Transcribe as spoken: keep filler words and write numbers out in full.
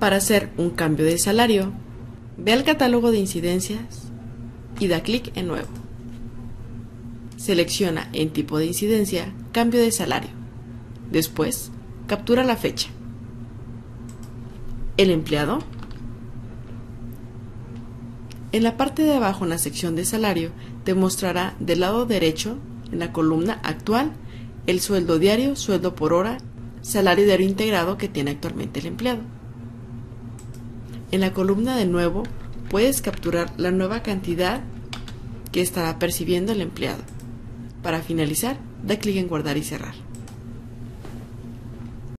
Para hacer un cambio de salario, ve al catálogo de incidencias y da clic en Nuevo. Selecciona en tipo de incidencia Cambio de salario. Después, captura la fecha. El empleado. En la parte de abajo, en la sección de salario, te mostrará del lado derecho, en la columna Actual, el sueldo diario, sueldo por hora, salario diario integrado que tiene actualmente el empleado. En la columna de Nuevo, puedes capturar la nueva cantidad que estará percibiendo el empleado. Para finalizar, da clic en Guardar y cerrar.